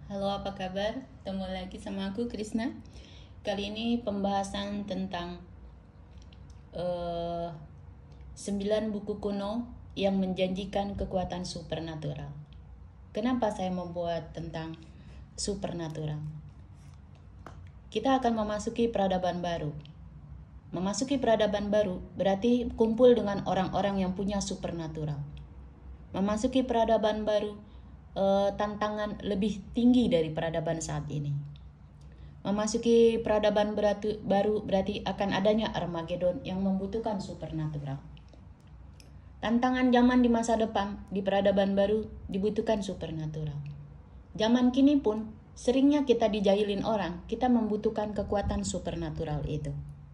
Halo, apa kabar? Ketemu lagi sama aku, Krisna. Kali ini pembahasan tentang 9 buku kuno yang menjanjikan kekuatan supernatural. Kenapa saya membuat tentang supernatural? Kita akan memasuki peradaban baru. Memasuki peradaban baru berarti kumpul dengan orang-orang yang punya supernatural. Memasuki peradaban baru tantangan lebih tinggi dari peradaban saat ini. Memasuki peradaban baru berarti akan adanya Armageddon yang membutuhkan supernatural. Tantangan zaman di masa depan di peradaban baru dibutuhkan supernatural. Zaman kini pun seringnya kita dijahilin orang, kita membutuhkan kekuatan supernatural itu.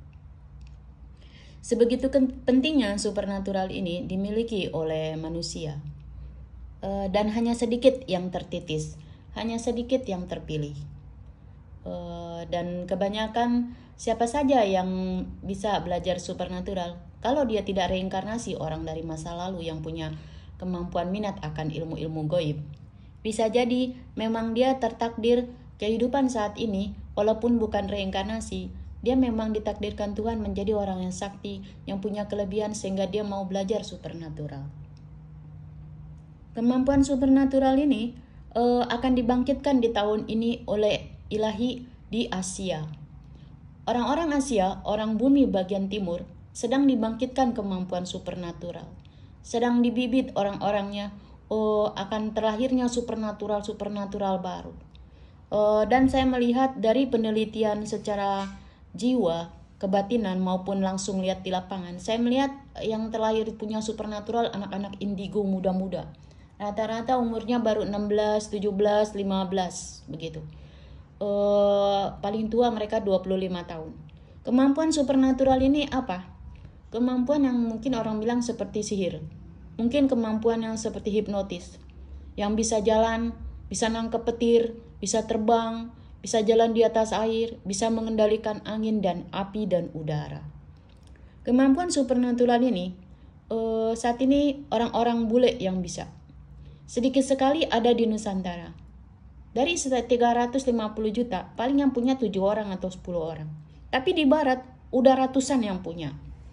Sebegitu pentingnya supernatural ini dimiliki oleh manusia. Dan hanya sedikit yang tertitis, hanya sedikit yang terpilih. Dan kebanyakan siapa saja yang bisa belajar supernatural, kalau dia tidak reinkarnasi orang dari masa lalu yang punya kemampuan minat akan ilmu-ilmu gaib, bisa jadi memang dia tertakdir kehidupan saat ini, walaupun bukan reinkarnasi, dia memang ditakdirkan Tuhan menjadi orang yang sakti, yang punya kelebihan sehingga dia mau belajar supernatural. Kemampuan supernatural ini akan dibangkitkan di tahun ini oleh ilahi di Asia. Orang-orang Asia, orang bumi bagian timur, sedang dibangkitkan kemampuan supernatural. Sedang dibibit orang-orangnya akan terlahirnya supernatural baru. Dan saya melihat dari penelitian secara jiwa, kebatinan maupun langsung lihat di lapangan, saya melihat yang terlahir punya supernatural anak-anak indigo muda-muda. Rata-rata umurnya baru 16, 17, 15 begitu. Paling tua mereka 25 tahun. Kemampuan supernatural ini apa? Kemampuan yang mungkin orang bilang seperti sihir. Mungkin kemampuan yang seperti hipnotis. Yang bisa jalan, bisa nangkep petir, bisa terbang, bisa jalan di atas air, bisa mengendalikan angin dan api dan udara. Kemampuan supernatural ini saat ini orang-orang bule yang bisa. Sedikit sekali ada di Nusantara. Dari 350 juta, paling yang punya 7 orang atau 10 orang. Tapi di barat, udah ratusan yang punya.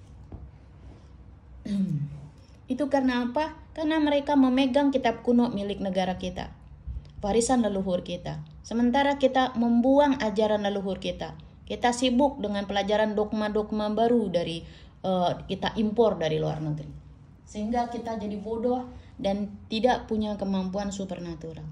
Itu karena apa? Karena mereka memegang kitab kuno milik negara kita. Warisan leluhur kita. Sementara kita membuang ajaran leluhur kita. Kita sibuk dengan pelajaran dogma-dogma baru dari kita impor dari luar negeri. Sehingga kita jadi bodoh dan tidak punya kemampuan supernatural.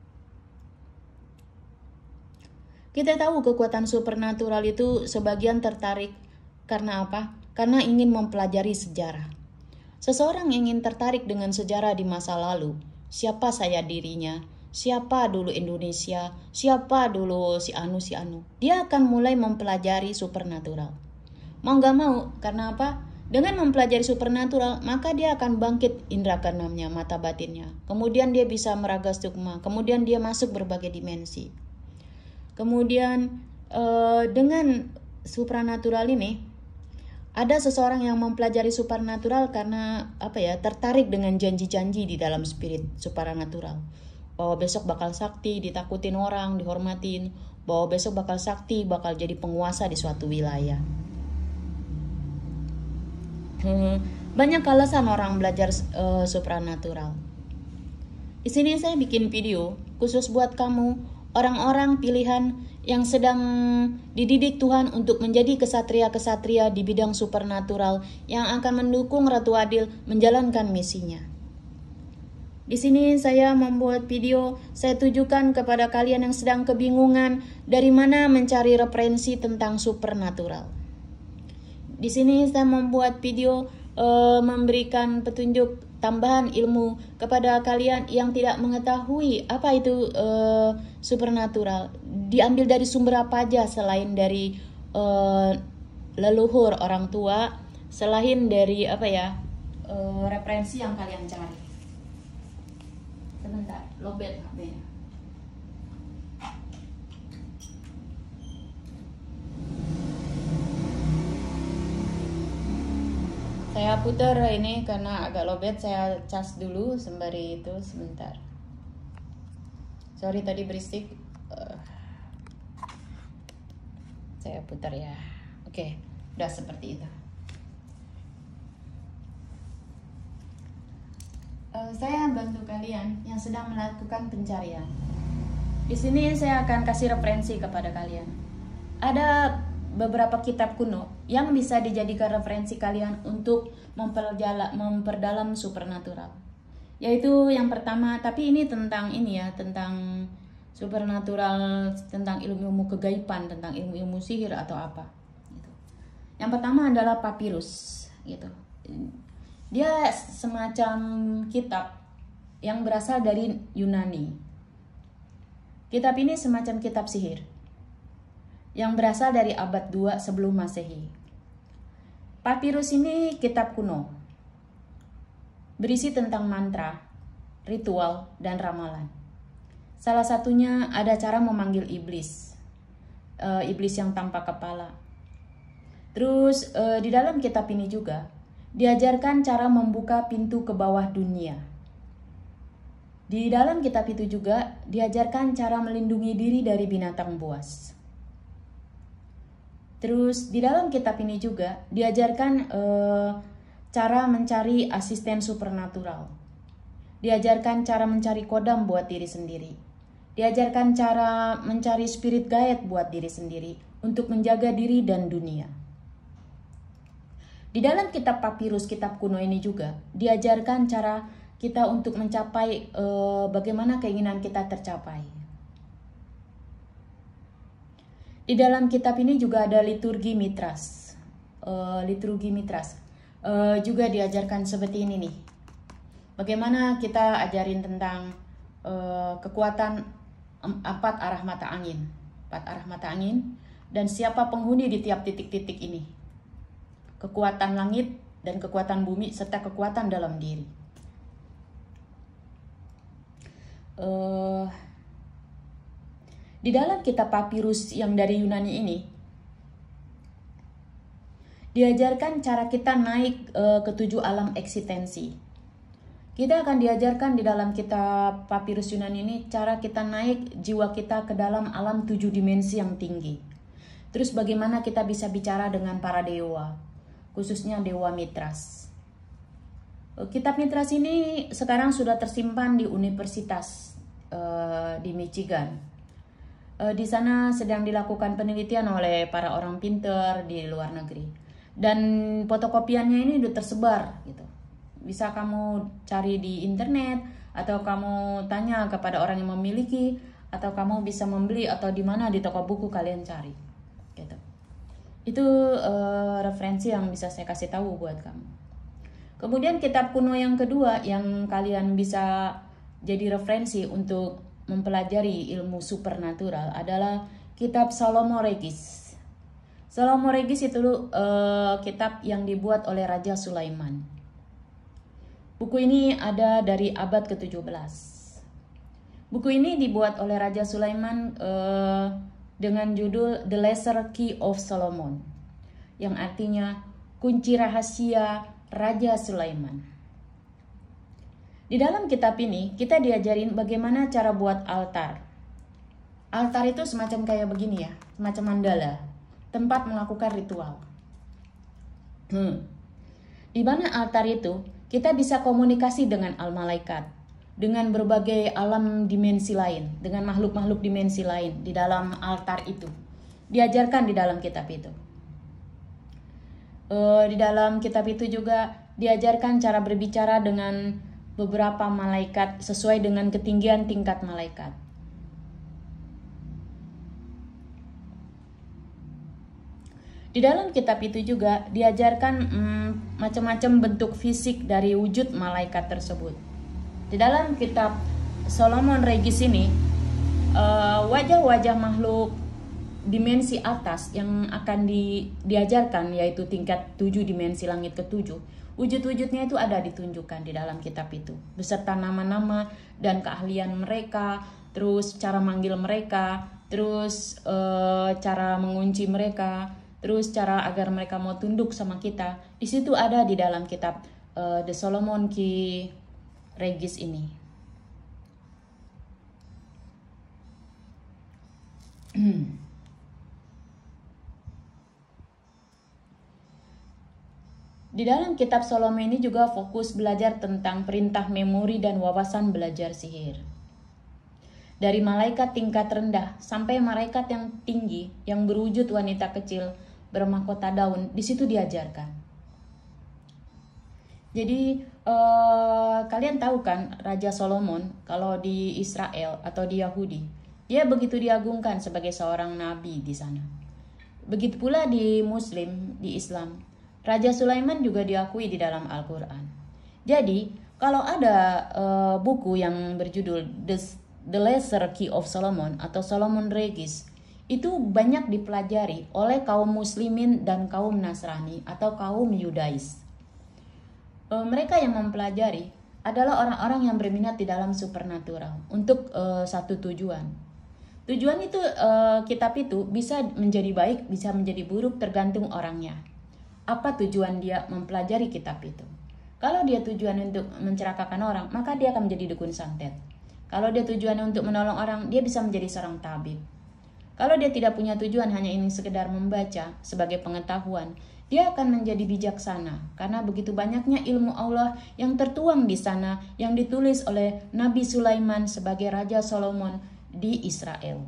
Kita tahu kekuatan supernatural itu sebagian tertarik karena apa? Karena ingin mempelajari sejarah. Seseorang ingin tertarik dengan sejarah di masa lalu. Siapa saya dirinya? Siapa dulu Indonesia? Siapa dulu si anu? Dia akan mulai mempelajari supernatural. Mau gak mau, karena apa? Dengan mempelajari supernatural, maka dia akan bangkit indera keenamnya, mata batinnya. Kemudian dia bisa meragas sukma. Kemudian dia masuk berbagai dimensi. Kemudian dengan supernatural ini, ada seseorang yang mempelajari supernatural karena tertarik dengan janji-janji di dalam spirit supernatural. Bahwa besok bakal sakti, ditakutin orang, dihormatin. Bahwa besok bakal sakti, bakal jadi penguasa di suatu wilayah. Banyak alasan orang belajar supernatural. Di sini saya bikin video khusus buat kamu, orang-orang pilihan yang sedang dididik Tuhan untuk menjadi kesatria-kesatria di bidang supernatural yang akan mendukung Ratu Adil menjalankan misinya. Di sini saya membuat video, saya tujukan kepada kalian yang sedang kebingungan dari mana mencari referensi tentang supernatural. Di sini saya membuat video memberikan petunjuk tambahan ilmu kepada kalian yang tidak mengetahui apa itu supernatural. Diambil dari sumber apa aja selain dari leluhur orang tua, selain dari referensi yang kalian cari. Sebentar, lobet HP-nya. Saya putar ini karena agak lobet, saya cas dulu sembari itu sebentar. Sorry tadi berisik. Saya putar ya. Oke, udah seperti itu. Saya bantu kalian yang sedang melakukan pencarian. Di sini saya akan kasih referensi kepada kalian. Ada beberapa kitab kuno yang bisa dijadikan referensi kalian untuk memperdalam supernatural. Yaitu yang pertama, tapi ini tentang tentang supernatural, tentang ilmu-ilmu kegaiban, tentang ilmu-ilmu sihir atau apa. Gitu. Yang pertama adalah papirus, gitu. Dia semacam kitab yang berasal dari Yunani. Kitab ini semacam kitab sihir yang berasal dari abad 2 sebelum Masehi. Papirus ini kitab kuno, berisi tentang mantra, ritual, dan ramalan. Salah satunya ada cara memanggil iblis, iblis yang tanpa kepala. Terus di dalam kitab ini juga diajarkan cara membuka pintu ke bawah dunia. Di dalam kitab itu juga diajarkan cara melindungi diri dari binatang buas. Terus di dalam kitab ini juga diajarkan cara mencari asisten supernatural. Diajarkan cara mencari kodam buat diri sendiri. Diajarkan cara mencari spirit guide buat diri sendiri untuk menjaga diri dan dunia. Di dalam kitab papirus, kitab kuno ini juga diajarkan cara kita untuk mencapai bagaimana keinginan kita tercapai. Di dalam kitab ini juga ada liturgi mitras. Juga diajarkan seperti ini nih. Bagaimana kita ajarin tentang kekuatan 4 arah mata angin. 4 arah mata angin dan siapa penghuni di tiap titik-titik ini. Kekuatan langit dan kekuatan bumi serta kekuatan dalam diri. Di dalam kitab papirus yang dari Yunani ini diajarkan cara kita naik ke 7 alam eksistensi. Kita akan diajarkan di dalam kitab papirus Yunani ini cara kita naik jiwa kita ke dalam alam 7 dimensi yang tinggi. Terus bagaimana kita bisa bicara dengan para dewa, khususnya Dewa Mitras. Kitab Mitras ini sekarang sudah tersimpan di Universitas di Michigan. Di sana sedang dilakukan penelitian oleh para orang pinter di luar negeri. Dan fotokopiannya ini sudah tersebar gitu. Bisa kamu cari di internet atau kamu tanya kepada orang yang memiliki atau kamu bisa membeli atau di mana di toko buku kalian cari. Gitu. Itu referensi yang bisa saya kasih tahu buat kamu. Kemudian kitab kuno yang kedua yang kalian bisa jadi referensi untuk mempelajari ilmu supernatural adalah kitab Salomo Regis. Salomo Regis itu kitab yang dibuat oleh Raja Sulaiman. Buku ini ada dari abad ke-17. Buku ini dibuat oleh Raja Sulaiman dengan judul The Lesser Key of Solomon, yang artinya kunci rahasia Raja Sulaiman. Di dalam kitab ini kita diajarin bagaimana cara buat altar. Altar itu semacam kayak begini ya, semacam mandala, tempat melakukan ritual. Di mana altar itu kita bisa komunikasi dengan al-malaikat, dengan berbagai alam dimensi lain, dengan makhluk-makhluk dimensi lain di dalam altar itu. Diajarkan di dalam kitab itu. Di dalam kitab itu juga diajarkan cara berbicara dengan beberapa malaikat sesuai dengan ketinggian tingkat malaikat. Di dalam kitab itu juga diajarkan macam-macam bentuk fisik dari wujud malaikat tersebut. Di dalam kitab Solomon Regis ini, wajah-wajah makhluk dimensi atas yang akan diajarkan, yaitu tingkat 7 dimensi langit ke-7. Wujud-wujudnya itu ada ditunjukkan di dalam kitab itu, beserta nama-nama dan keahlian mereka, terus cara manggil mereka, terus cara mengunci mereka, terus cara agar mereka mau tunduk sama kita. Di situ ada di dalam kitab The Solomon Key Regis ini. Di dalam kitab Salomo ini juga fokus belajar tentang perintah memori dan wawasan belajar sihir. Dari malaikat tingkat rendah sampai malaikat yang tinggi yang berwujud wanita kecil bermahkota daun, di situ diajarkan. Jadi kalian tahu kan Raja Solomon kalau di Israel atau di Yahudi, dia begitu diagungkan sebagai seorang nabi di sana. Begitu pula di Muslim, di Islam. Raja Sulaiman juga diakui di dalam Al-Quran. Jadi, kalau ada buku yang berjudul The Lesser Key of Solomon atau Solomon Regis, itu banyak dipelajari oleh kaum muslimin dan kaum Nasrani atau kaum Yudais. Mereka yang mempelajari adalah orang-orang yang berminat di dalam supernatural untuk satu tujuan. Tujuan itu, kitab itu bisa menjadi baik, bisa menjadi buruk tergantung orangnya. Apa tujuan dia mempelajari kitab itu? Kalau dia tujuan untuk mencelakakan orang, maka dia akan menjadi dukun santet. Kalau dia tujuan untuk menolong orang, dia bisa menjadi seorang tabib. Kalau dia tidak punya tujuan, hanya ingin sekedar membaca sebagai pengetahuan, dia akan menjadi bijaksana karena begitu banyaknya ilmu Allah yang tertuang di sana yang ditulis oleh Nabi Sulaiman sebagai Raja Solomon di Israel.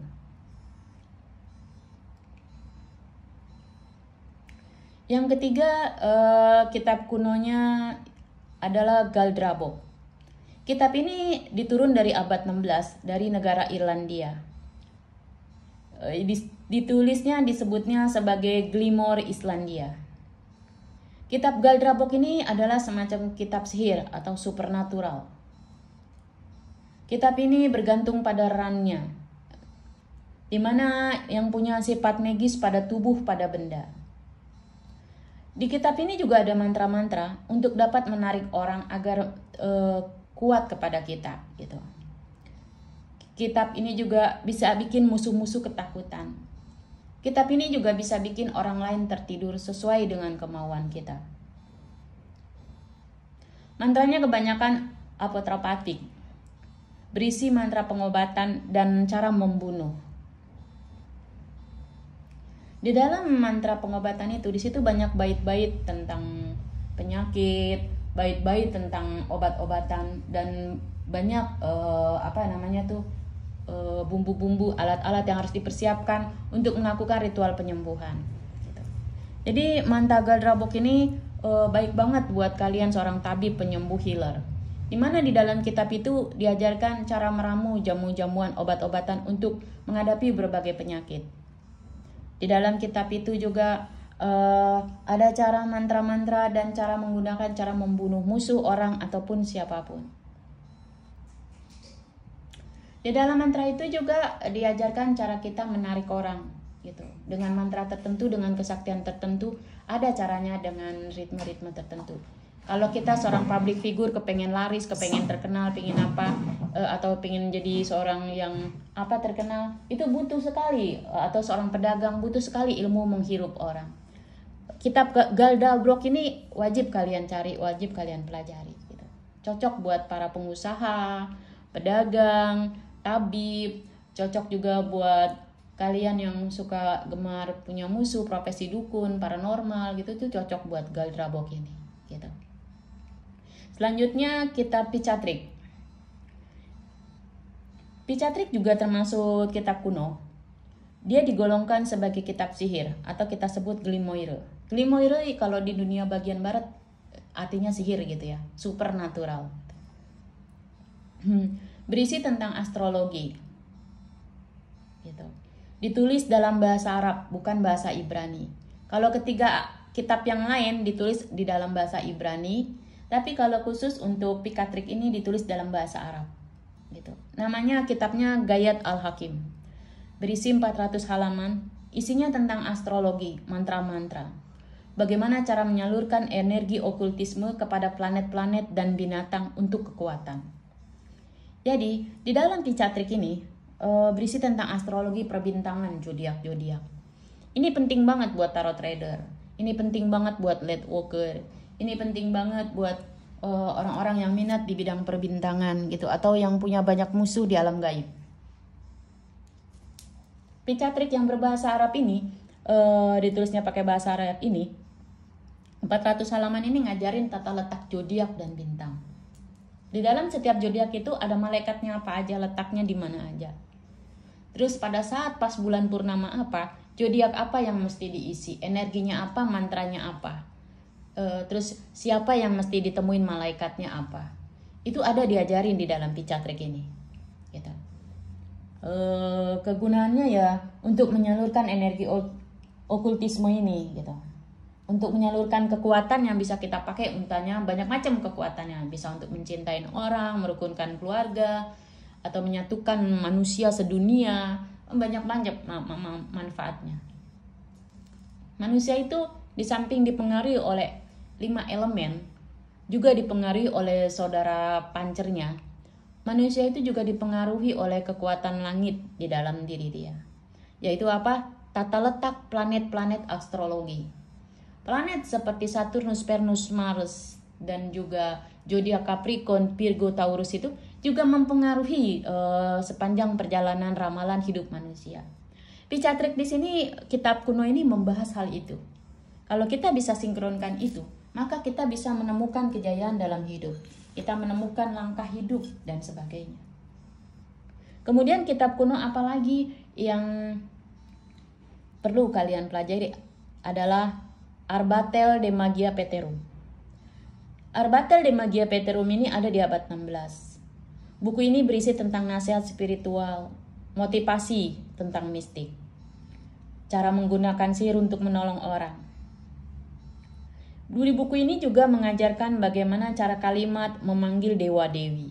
Yang ketiga, kitab kunonya adalah Galdrabok. Kitab ini diturun dari abad 16 dari negara Irlandia. Ditulisnya disebutnya sebagai Glimmer Islandia. Kitab Galdrabok ini adalah semacam kitab sihir atau supernatural. Kitab ini bergantung pada rannya, di mana yang punya sifat magis pada tubuh pada benda. Di kitab ini juga ada mantra-mantra untuk dapat menarik orang agar kuat kepada kita, gitu. Kitab ini juga bisa bikin musuh-musuh ketakutan. Kitab ini juga bisa bikin orang lain tertidur sesuai dengan kemauan kita. Mantranya kebanyakan apotropatik, berisi mantra pengobatan dan cara membunuh. Di dalam mantra pengobatan itu, di situ banyak bait-bait tentang penyakit, bait-bait tentang obat-obatan, dan banyak bumbu-bumbu, alat-alat yang harus dipersiapkan untuk melakukan ritual penyembuhan. Gitu. Jadi mantra Galdrabok ini baik banget buat kalian seorang tabib penyembuh healer. Di mana di dalam kitab itu diajarkan cara meramu jamu-jamuan obat-obatan untuk menghadapi berbagai penyakit. Di dalam kitab itu juga ada cara mantra-mantra dan cara menggunakan cara membunuh musuh orang ataupun siapapun. Di dalam mantra itu juga diajarkan cara kita menarik orang, gitu. Dengan mantra tertentu, dengan kesaktian tertentu, ada caranya dengan ritme-ritme tertentu. Kalau kita seorang public figure kepengen laris, kepengen terkenal, pengen apa, atau pengen jadi seorang yang terkenal, itu butuh sekali, atau seorang pedagang butuh sekali ilmu menghirup orang. Kitab Galdrabok ini wajib kalian cari, wajib kalian pelajari. Gitu. Cocok buat para pengusaha, pedagang, tabib, cocok juga buat kalian yang suka gemar punya musuh, profesi dukun, paranormal gitu, itu cocok buat Galdrabok ini. Gitu. Selanjutnya kitab Picatrik. Picatrik juga termasuk kitab kuno. Dia digolongkan sebagai kitab sihir atau kita sebut Glimmer. Glimmer kalau di dunia bagian barat artinya sihir gitu ya, supernatural. Berisi tentang astrologi. Gitu. Ditulis dalam bahasa Arab, bukan bahasa Ibrani. Kalau ketiga kitab yang lain ditulis di dalam bahasa Ibrani, tapi kalau khusus untuk Picatrik ini ditulis dalam bahasa Arab. Gitu. Namanya kitabnya Gayat Al-Hakim. Berisi 400 halaman, isinya tentang astrologi, mantra-mantra. Bagaimana cara menyalurkan energi okultisme kepada planet-planet dan binatang untuk kekuatan. Jadi, di dalam Picatrik ini berisi tentang astrologi perbintangan, zodiak-zodiak. Ini penting banget buat tarot trader. Ini penting banget buat light worker. Ini penting banget buat orang-orang yang minat di bidang perbintangan gitu, atau yang punya banyak musuh di alam gaib. Picatrik yang berbahasa Arab ini, ditulisnya pakai bahasa Arab ini, 400 halaman ini ngajarin tata letak zodiak dan bintang. Di dalam setiap zodiak itu ada malaikatnya apa aja, letaknya di mana aja. Terus pada saat pas bulan purnama apa, zodiak apa yang mesti diisi, energinya apa, mantranya apa. Terus siapa yang mesti ditemuin malaikatnya apa. Itu ada diajarin di dalam Picatrik ini. Gitu. Kegunaannya ya untuk menyalurkan energi okultisme ini gitu. Untuk menyalurkan kekuatan yang bisa kita pakai, untanya banyak macam kekuatannya, bisa untuk mencintai orang, merukunkan keluarga, atau menyatukan manusia sedunia, banyak manfaatnya. Manusia itu di samping dipengaruhi oleh 5 elemen, juga dipengaruhi oleh saudara pancernya. Manusia itu juga dipengaruhi oleh kekuatan langit di dalam diri dia. Yaitu apa? Tata letak planet-planet astrologi. Planet seperti Saturnus, Venus, Mars, dan juga zodiak Capricorn, Virgo, Taurus itu juga mempengaruhi sepanjang perjalanan ramalan hidup manusia. Picatrik di sini, kitab kuno ini membahas hal itu. Kalau kita bisa sinkronkan itu, maka kita bisa menemukan kejayaan dalam hidup. Kita menemukan langkah hidup dan sebagainya. Kemudian kitab kuno apalagi yang perlu kalian pelajari adalah Arbatel de Magia Peterum. Arbatel de Magia Peterum ini ada di abad 16. Buku ini berisi tentang nasihat spiritual, motivasi tentang mistik, cara menggunakan sihir untuk menolong orang. Di buku ini juga mengajarkan bagaimana cara kalimat memanggil dewa-dewi.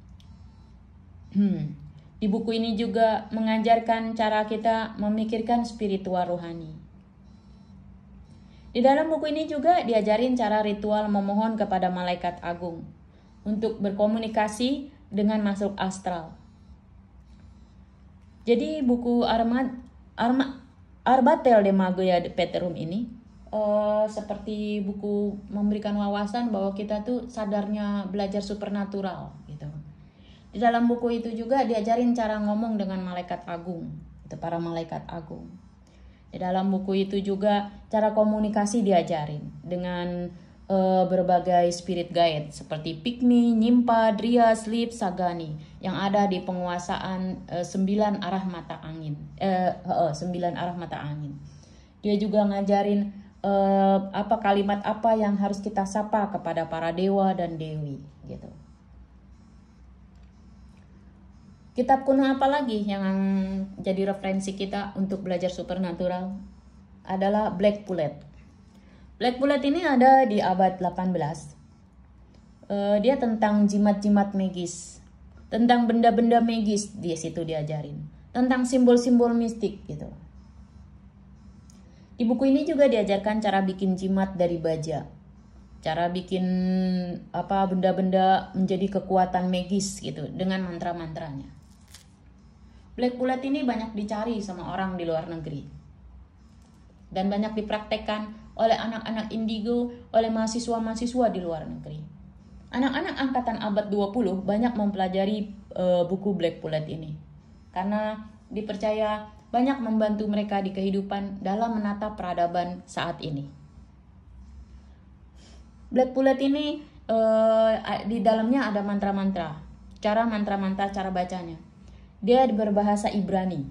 Di buku ini juga mengajarkan cara kita memikirkan spiritual rohani. Di dalam buku ini juga diajarin cara ritual memohon kepada malaikat agung untuk berkomunikasi dengan makhluk astral. Jadi buku Arbatel de Magia Peterum ini seperti buku memberikan wawasan bahwa kita tuh sadarnya belajar supernatural gitu. Di dalam buku itu juga diajarin cara ngomong dengan malaikat agung, itu para malaikat agung. Di dalam buku itu juga cara komunikasi diajarin dengan berbagai spirit guide seperti Pygmy, Nyimpa, Dryas, Lip, Sagani yang ada di penguasaan 9 arah mata angin. 9 arah mata angin. Dia juga ngajarin apa kalimat apa yang harus kita sapa kepada para dewa dan dewi gitu. Kitab kuno apa lagi yang jadi referensi kita untuk belajar supernatural adalah Black Pullet. Black Pullet ini ada di abad 18. Dia tentang jimat-jimat magis, tentang benda-benda magis di situ diajarin, tentang simbol-simbol mistik gitu. Di buku ini juga diajarkan cara bikin jimat dari baja, cara bikin benda-benda menjadi kekuatan magis gitu dengan mantra-mantranya. Black Pullet ini banyak dicari sama orang di luar negeri dan banyak dipraktekkan oleh anak-anak indigo, oleh mahasiswa-mahasiswa di luar negeri. Anak-anak angkatan abad 20 banyak mempelajari buku Black Pullet ini karena dipercaya banyak membantu mereka di kehidupan dalam menata peradaban saat ini. Black Pullet ini di dalamnya ada mantra-mantra, cara bacanya. Dia berbahasa Ibrani.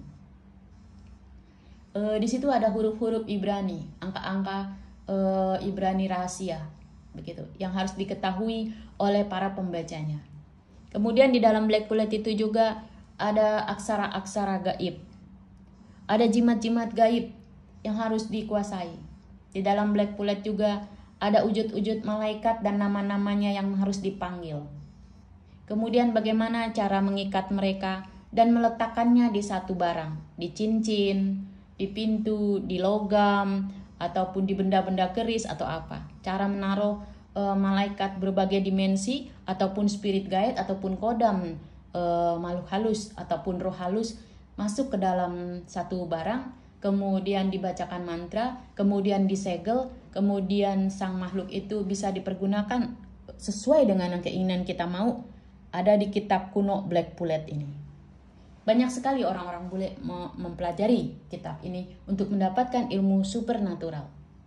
Di situ ada huruf-huruf Ibrani, angka-angka Ibrani rahasia, begitu, yang harus diketahui oleh para pembacanya. Kemudian di dalam Black Pullet itu juga ada aksara-aksara gaib, ada jimat-jimat gaib yang harus dikuasai. Di dalam Black Pullet juga ada wujud-wujud malaikat dan nama-namanya yang harus dipanggil. Kemudian bagaimana cara mengikat mereka dan meletakkannya di satu barang, di cincin, di pintu, di logam, ataupun di benda-benda keris atau apa. Cara menaruh malaikat berbagai dimensi, ataupun spirit guide, ataupun kodam makhluk halus, ataupun roh halus masuk ke dalam satu barang, kemudian dibacakan mantra, kemudian disegel, kemudian sang makhluk itu bisa dipergunakan sesuai dengan yang keinginan kita mau, ada di kitab kuno Black Pullet ini. Banyak sekali orang-orang bule mempelajari kitab ini untuk mendapatkan ilmu supernatural.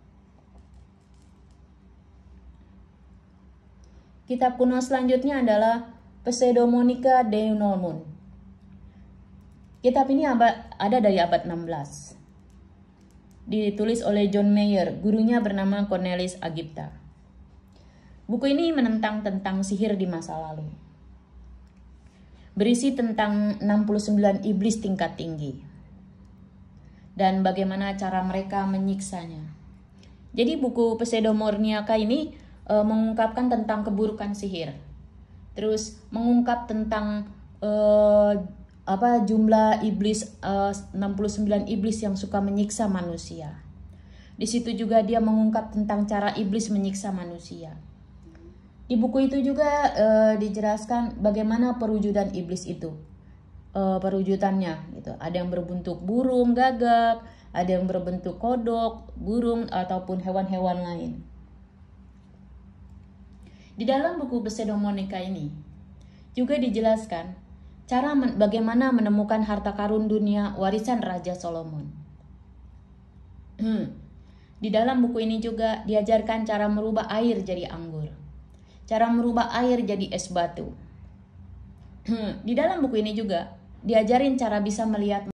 Kitab kuno selanjutnya adalah Pseudemonica Deinomon. Kitab ini ada dari abad 16. Ditulis oleh John Mayer, gurunya bernama Cornelis Agipta. Buku ini menentang tentang sihir di masa lalu. Berisi tentang 69 iblis tingkat tinggi dan bagaimana cara mereka menyiksanya. Jadi buku Pseudemonica ini mengungkapkan tentang keburukan sihir. Terus mengungkap tentang jumlah iblis, 69 iblis yang suka menyiksa manusia. Di situ juga dia mengungkap tentang cara iblis menyiksa manusia. Di buku itu juga dijelaskan bagaimana perwujudan iblis itu, perwujudannya gitu. Ada yang berbentuk burung gagak, ada yang berbentuk kodok, burung ataupun hewan-hewan lain. Di dalam buku Pseudemonica ini juga dijelaskan cara bagaimana menemukan harta karun dunia warisan Raja Solomon. Di dalam buku ini juga diajarkan cara merubah air jadi anggur, cara merubah air jadi es batu. Di dalam buku ini juga diajarin cara bisa melihat